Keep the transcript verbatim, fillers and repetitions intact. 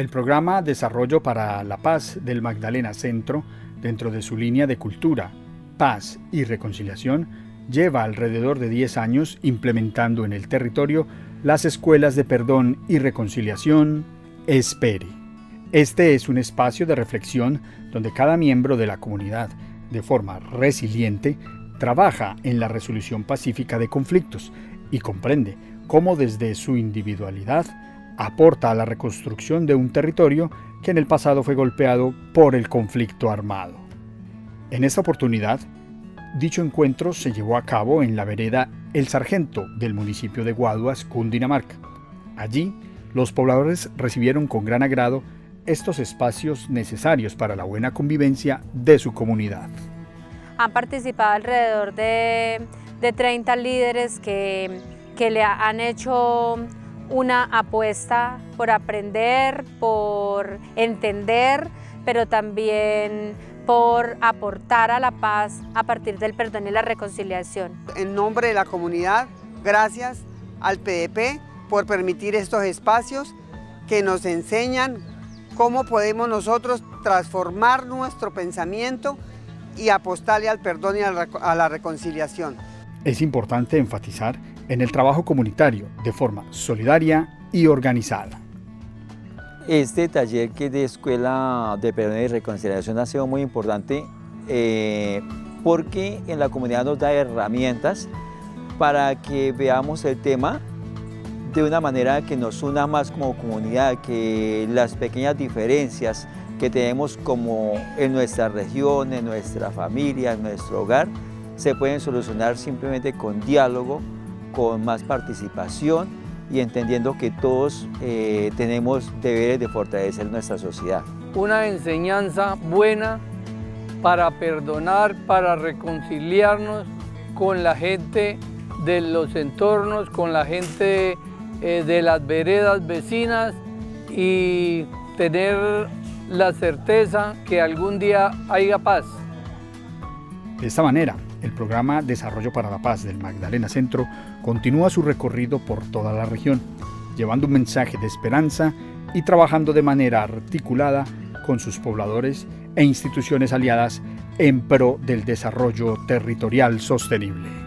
El programa Desarrollo para la Paz del Magdalena Centro, dentro de su línea de cultura, paz y reconciliación, lleva alrededor de diez años implementando en el territorio las escuelas de perdón y reconciliación Espere. Este es un espacio de reflexión donde cada miembro de la comunidad, de forma resiliente, trabaja en la resolución pacífica de conflictos y comprende cómo desde su individualidad aporta a la reconstrucción de un territorio que en el pasado fue golpeado por el conflicto armado. En esta oportunidad, dicho encuentro se llevó a cabo en la vereda El Sargento del municipio de Guaduas, Cundinamarca. Allí, los pobladores recibieron con gran agrado estos espacios necesarios para la buena convivencia de su comunidad. Han participado alrededor de, de treinta líderes que, que le han hecho una apuesta por aprender, por entender, pero también por aportar a la paz a partir del perdón y la reconciliación. En nombre de la comunidad, gracias al P D P por permitir estos espacios que nos enseñan cómo podemos nosotros transformar nuestro pensamiento y apostarle al perdón y a la reconciliación. Es importante enfatizar en el trabajo comunitario de forma solidaria y organizada. Este taller que es de Escuela de Perdón y Reconciliación ha sido muy importante eh, porque en la comunidad nos da herramientas para que veamos el tema de una manera que nos una más como comunidad, que las pequeñas diferencias que tenemos como en nuestra región, en nuestra familia, en nuestro hogar, se pueden solucionar simplemente con diálogo, con más participación y entendiendo que todos eh, tenemos deberes de fortalecer nuestra sociedad. Una enseñanza buena para perdonar, para reconciliarnos con la gente de los entornos, con la gente eh, de las veredas vecinas y tener la certeza que algún día haya paz. De esta manera, el programa Desarrollo para la Paz del Magdalena Centro continúa su recorrido por toda la región, llevando un mensaje de esperanza y trabajando de manera articulada con sus pobladores e instituciones aliadas en pro del desarrollo territorial sostenible.